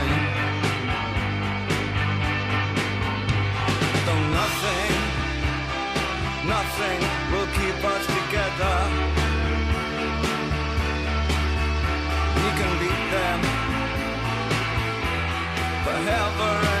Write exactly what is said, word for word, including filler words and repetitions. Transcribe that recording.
nothing, though nothing, nothing will keep us together. We can beat them forever.